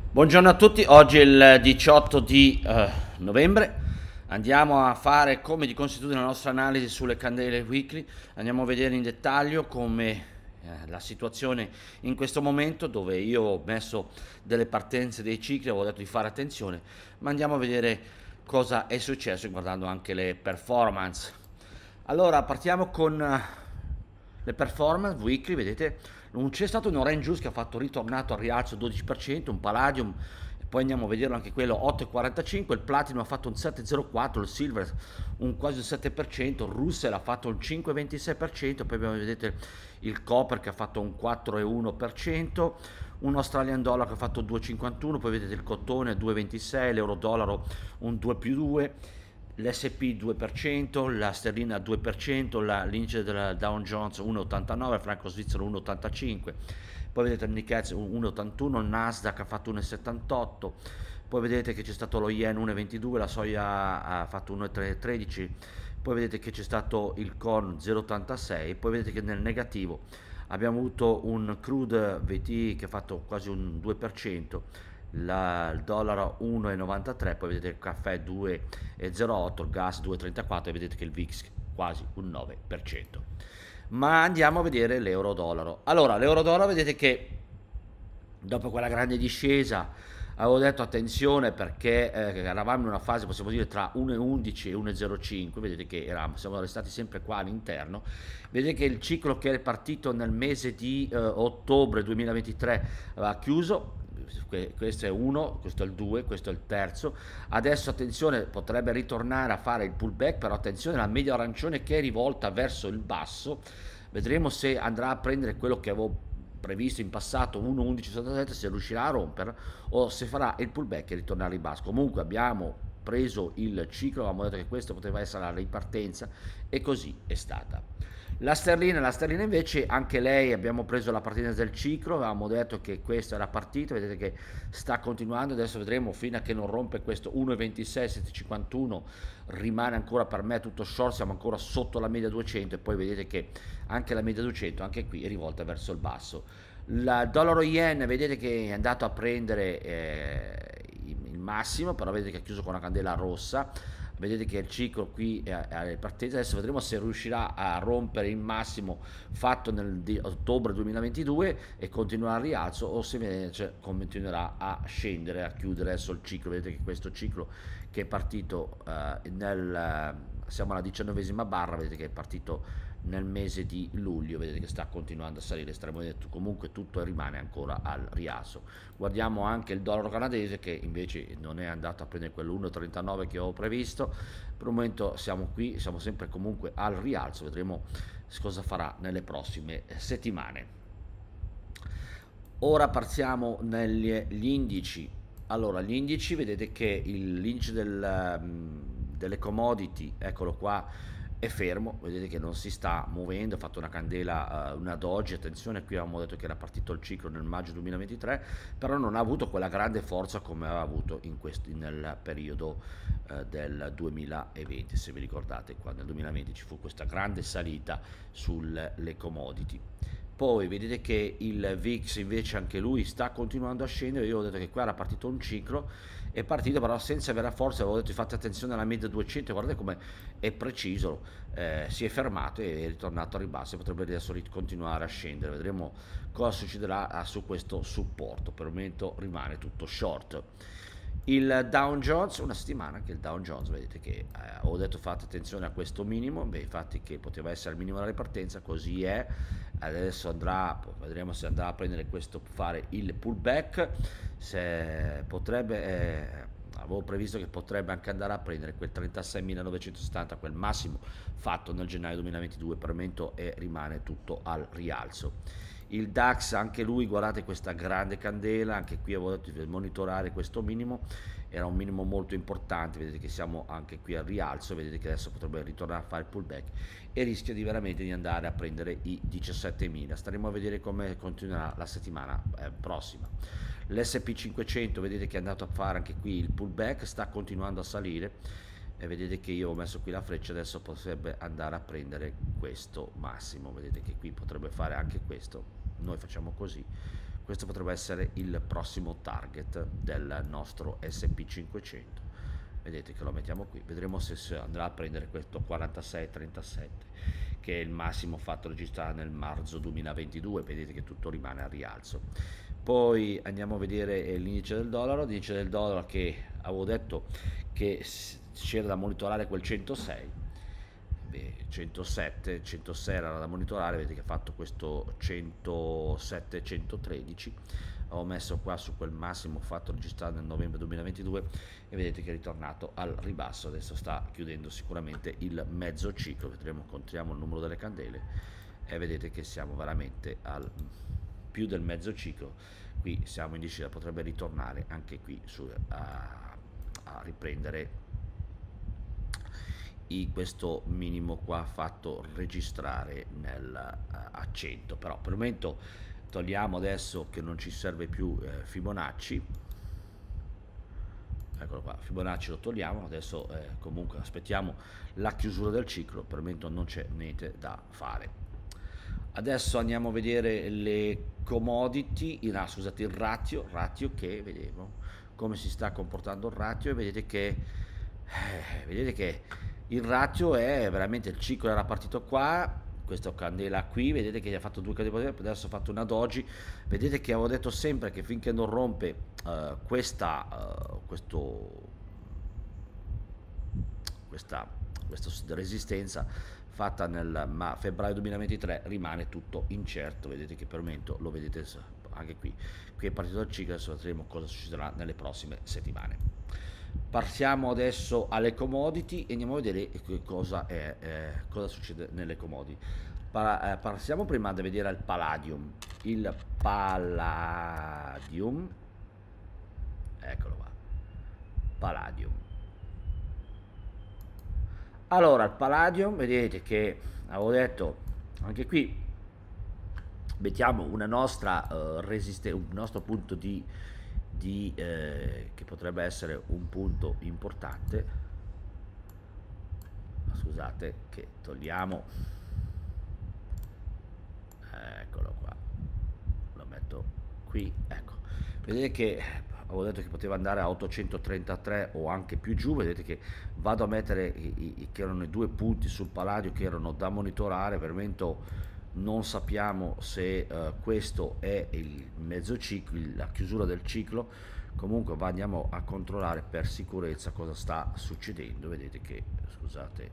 Buongiorno a tutti, oggi è il 18 di novembre, andiamo a fare come di consuetudine la nostra analisi sulle candele weekly, andiamo a vedere in dettaglio come la situazione in questo momento dove io ho messo delle partenze dei cicli, avevo detto di fare attenzione, ma andiamo a vedere cosa è successo guardando anche le performance. Allora, partiamo con le performance weekly, vedete, non c'è stato un Orange Juice che ha fatto ritornato al rialzo 12%, un Palladium, e poi andiamo a vederlo anche quello 8,45, il Platinum ha fatto un 7,04, il Silver un quasi un 7%, il Russell ha fatto un 5,26%, poi abbiamo vedete il Copper che ha fatto un 4,1%, un Australian Dollar che ha fatto 2,51, poi vedete il Cotone 2,26, l'Euro Dollaro un 2 più 2, l'S&P 2%, la sterlina 2%, l'indice della Dow Jones 1,89, il franco svizzero 1,85, poi vedete il Nikkei 1,81, il Nasdaq ha fatto 1,78, poi vedete che c'è stato lo Yen 1,22, la soia ha fatto 1,13, poi vedete che c'è stato il Corn 0,86, poi vedete che nel negativo abbiamo avuto un crude VT che ha fatto quasi un 2%, il dollaro 1,93, poi vedete il caffè 2,08, il gas 2,34 e vedete che il VIX quasi un 9%. Ma andiamo a vedere l'euro dollaro. Allora, l'euro dollaro vedete che dopo quella grande discesa avevo detto attenzione perché eravamo in una fase, possiamo dire, tra 1,11 e 1,05, vedete che siamo restati sempre qua all'interno, vedete che il ciclo che è partito nel mese di ottobre 2023 aveva chiuso, questo è uno, questo è il 2, questo è il terzo, adesso attenzione, potrebbe ritornare a fare il pullback, però attenzione, la media arancione che è rivolta verso il basso, vedremo se andrà a prendere quello che avevo previsto in passato 1,1177, se riuscirà a rompere o se farà il pullback e ritornare in basso. Comunque abbiamo preso il ciclo, avevamo detto che questo poteva essere la ripartenza e così è stata. La sterlina invece anche lei abbiamo preso la partenza del ciclo, avevamo detto che questa era partita, vedete che sta continuando, adesso vedremo fino a che non rompe questo 1,26 751, rimane ancora per me tutto short, siamo ancora sotto la media 200 e poi vedete che anche la media 200 anche qui è rivolta verso il basso. Il dollaro yen vedete che è andato a prendere il massimo, però vedete che ha chiuso con una candela rossa, vedete che il ciclo qui è partenza, adesso vedremo se riuscirà a rompere il massimo fatto nel ottobre 2022 e continuerà al rialzo o se invece continuerà a scendere, a chiudere adesso il ciclo. Vedete che questo ciclo che è partito siamo alla 19esima barra, vedete che è partito nel mese di luglio, vedete che sta continuando a salire estremo netto, comunque tutto rimane ancora al rialzo. Guardiamo anche il dollaro canadese che invece non è andato a prendere quello 1,39 che avevo previsto, per il momento siamo qui, siamo sempre comunque al rialzo, vedremo cosa farà nelle prossime settimane. Ora passiamo negli indici. Allora, gli indici, vedete che l'indice delle commodity, eccolo qua, è fermo, vedete che non si sta muovendo, ha fatto una candela, una doji, attenzione, qui avevamo detto che era partito il ciclo nel maggio 2023, però non ha avuto quella grande forza come aveva avuto nel periodo del 2020, se vi ricordate, quando nel 2020 ci fu questa grande salita sulle commodity. Poi vedete che il VIX invece anche lui sta continuando a scendere, io ho detto che qua era partito un ciclo, è partito però senza avere forza, avevo detto fate attenzione alla media 200, guardate come è preciso, si è fermato e è ritornato a ribasso e potrebbe adesso continuare a scendere, vedremo cosa succederà su questo supporto, per il momento rimane tutto short. Il Dow Jones, una settimana che il Dow Jones, vedete che ho detto fate attenzione a questo minimo, beh infatti che poteva essere il minimo della ripartenza, così è, adesso andrà, vedremo se andrà a prendere questo, fare il pullback, se potrebbe, avevo previsto che potrebbe anche andare a prendere quel 36.970, quel massimo fatto nel gennaio 2022, per il momento rimane tutto al rialzo. Il DAX anche lui, guardate questa grande candela, anche qui avevo detto di monitorare questo minimo, era un minimo molto importante, vedete che siamo anche qui al rialzo, vedete che adesso potrebbe ritornare a fare il pullback e rischia di veramente di andare a prendere i 17.000, staremo a vedere come continuerà la settimana prossima. L'S&P 500 vedete che è andato a fare anche qui il pullback, sta continuando a salire e vedete che io ho messo qui la freccia, adesso potrebbe andare a prendere questo massimo, vedete che qui potrebbe fare anche questo, noi facciamo così, questo potrebbe essere il prossimo target del nostro SP500. Vedete che lo mettiamo qui, vedremo se andrà a prendere questo 46,37 che è il massimo fatto registrare nel marzo 2022. Vedete che tutto rimane a rialzo. Poi andiamo a vedere l'indice del dollaro che avevo detto che c'era da monitorare quel 106. 107, 106 era da monitorare, vedete che ha fatto questo 107, 113. Ho messo qua su quel massimo fatto registrato nel novembre 2022 e vedete che è ritornato al ribasso. Adesso sta chiudendo sicuramente il mezzo ciclo, vedremo, contiamo il numero delle candele e vedete che siamo veramente al più del mezzo ciclo. Qui siamo in discesa, potrebbe ritornare anche qui a riprendere questo minimo qua fatto registrare a 100. Però per il momento togliamo adesso che non ci serve più Fibonacci, eccolo qua, Fibonacci lo togliamo adesso. Comunque aspettiamo la chiusura del ciclo, per il momento non c'è niente da fare. Adesso andiamo a vedere le commodity, scusate, il ratio che vediamo come si sta comportando il ratio, e vedete che il ratio è veramente, il ciclo era partito qua, questa candela qui, vedete che gli ha fatto due candele, adesso ha fatto una doji. Vedete che avevo detto sempre che finché non rompe questa resistenza fatta nel febbraio 2023 rimane tutto incerto. Vedete che per il momento lo vedete anche qui è partito dal ciclo, adesso vedremo cosa succederà nelle prossime settimane. Passiamo adesso alle commodity e andiamo a vedere cosa succede nelle commodity. Passiamo prima a vedere il palladium. Eccolo qua, palladium. Allora, il palladium, vedete che avevo detto anche qui mettiamo una nostra un nostro punto che potrebbe essere un punto importante. Scusate che togliamo, eccolo qua, lo metto qui, ecco. Vedete che avevo detto che poteva andare a 833 o anche più giù. Vedete che vado a mettere che erano i due punti sul palladio che erano da monitorare. Per il momento non sappiamo se questo è il mezzo ciclo, la chiusura del ciclo. Comunque andiamo a controllare per sicurezza cosa sta succedendo. Vedete che, scusate,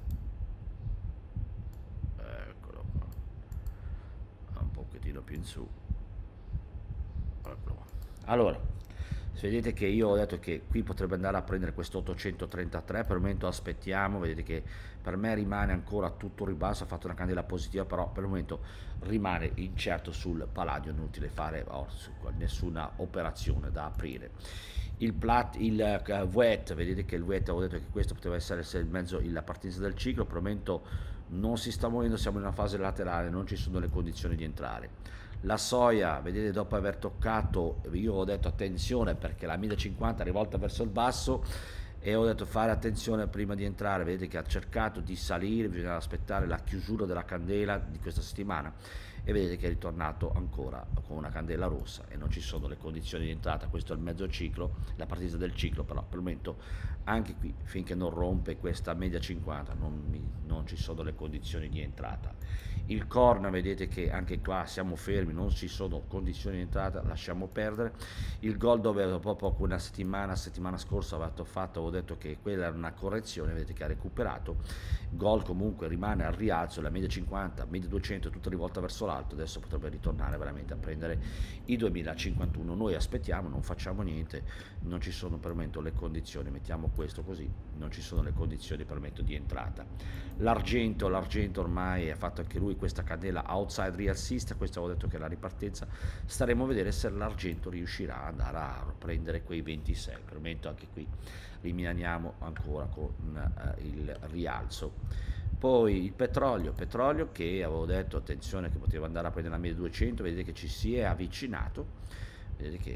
eccolo qua, un pochettino più in su, eccolo qua. Allora, vedete che io ho detto che qui potrebbe andare a prendere questo 833, per il momento aspettiamo. Vedete che per me rimane ancora tutto ribasso, ha fatto una candela positiva, però per il momento rimane incerto sul palladio, inutile fare nessuna operazione da aprire. Il wet, vedete che il wet, avevo detto che questo poteva essere la partenza del ciclo, per il momento non si sta muovendo, siamo in una fase laterale, non ci sono le condizioni di entrare. La soia, vedete, dopo aver toccato, io ho detto attenzione perché la 1050 è rivolta verso il basso e ho detto fare attenzione prima di entrare. Vedete che ha cercato di salire, bisogna aspettare la chiusura della candela di questa settimana e vedete che è ritornato ancora con una candela rossa e non ci sono le condizioni di entrata. Questo è il mezzo ciclo, la partita del ciclo, però per il momento anche qui finché non rompe questa media 50 non ci sono le condizioni di entrata. Il corn, vedete che anche qua siamo fermi, non ci sono condizioni di entrata, lasciamo perdere. Il gold, dove dopo poco, una settimana scorsa avevo detto che quella era una correzione, vedete che ha recuperato. Gold comunque rimane al rialzo, la media 50, media 200 è tutta rivolta verso l'alto, adesso potrebbe ritornare veramente a prendere i 2051. Noi aspettiamo, non facciamo niente, non ci sono per il momento le condizioni, mettiamo questo così, non ci sono le condizioni per il momento di entrata. L'argento ormai ha fatto anche lui questa candela outside rialzista, questo avevo detto che è la ripartenza, staremo a vedere se l'argento riuscirà ad andare a prendere quei 26. Per il momento anche qui rimaniamo ancora con il rialzo. Poi il petrolio che avevo detto attenzione che poteva andare a prendere la media 200, vedete che ci si è avvicinato, vedete che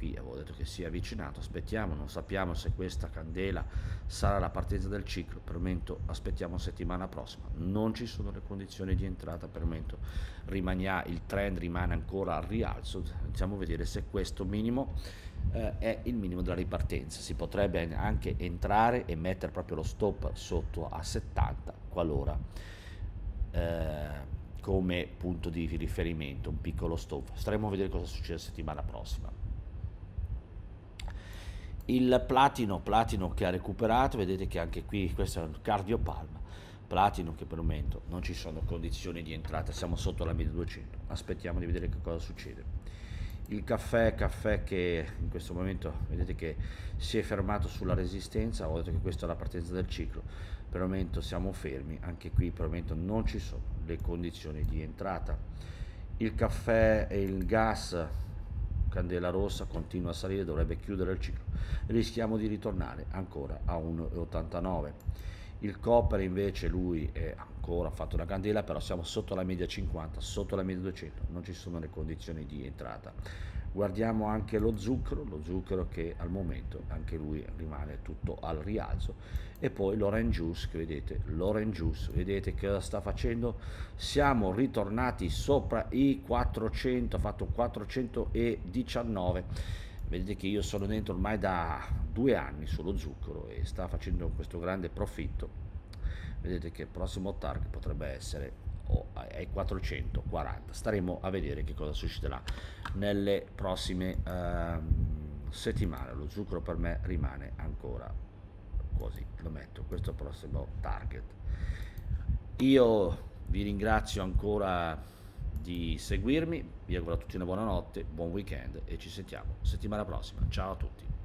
qui avevo detto che si è avvicinato, aspettiamo, non sappiamo se questa candela sarà la partenza del ciclo, per il momento aspettiamo settimana prossima, non ci sono le condizioni di entrata, per il momento il trend rimane ancora al rialzo, iniziamo a vedere se questo minimo è il minimo della ripartenza, si potrebbe anche entrare e mettere proprio lo stop sotto a 70 qualora come punto di riferimento, un piccolo stop. Staremo a vedere cosa succede la settimana prossima. Il platino che ha recuperato, vedete che anche qui questo è un cardiopalma, platino che per il momento non ci sono condizioni di entrata, siamo sotto la media 200, aspettiamo di vedere che cosa succede. Il caffè che in questo momento vedete che si è fermato sulla resistenza, ho detto che questa è la partenza del ciclo, per il momento siamo fermi, anche qui per il momento non ci sono le condizioni di entrata. Il caffè e il gas, candela rossa, continua a salire, dovrebbe chiudere il ciclo, rischiamo di ritornare ancora a 1,89. Il copper invece lui è ancora fatto una candela, però siamo sotto la media 50, sotto la media 200, non ci sono le condizioni di entrata. Guardiamo anche lo zucchero che al momento anche lui rimane tutto al rialzo, e poi l'orange juice, vedete che sta facendo, siamo ritornati sopra i 400, ha fatto 419. Vedete che io sono dentro ormai da 2 anni sullo zucchero e sta facendo questo grande profitto. Vedete che il prossimo target potrebbe essere ai 440. Staremo a vedere che cosa succederà nelle prossime settimane. Lo zucchero per me rimane ancora così, lo metto, questo è il prossimo target. Io vi ringrazio ancora di seguirmi, vi auguro a tutti una buona notte, buon weekend e ci sentiamo settimana prossima. Ciao a tutti.